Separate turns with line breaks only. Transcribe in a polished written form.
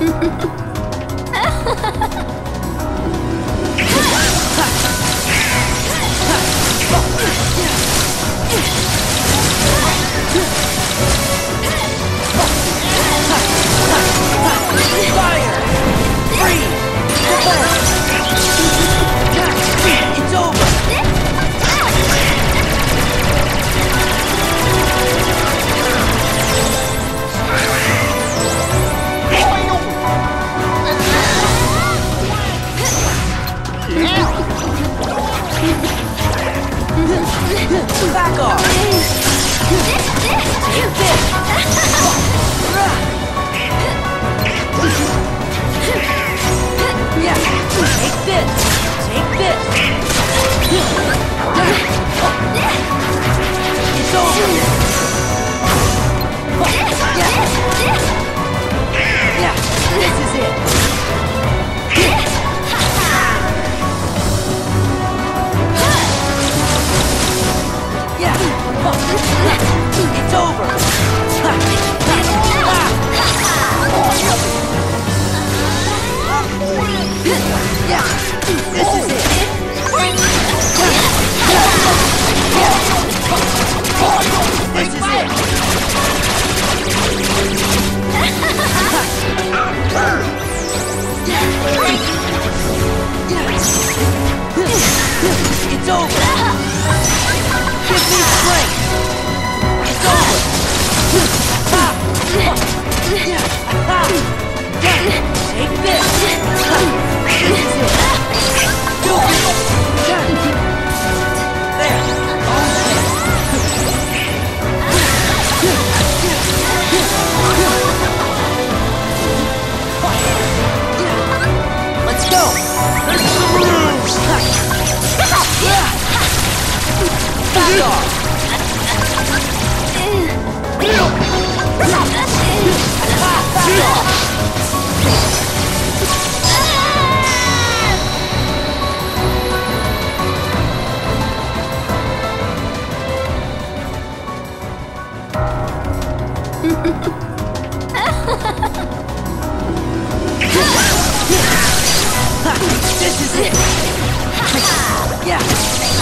Back off! Take this! Yeah, take this! Take this! It's over! Yeah, this is it! It's over! Yeah, this is it! This is it! It's over! Give me strength! It's over! Take this! This is it! Do it! There! Let's go! Back off! This is it! Yeah!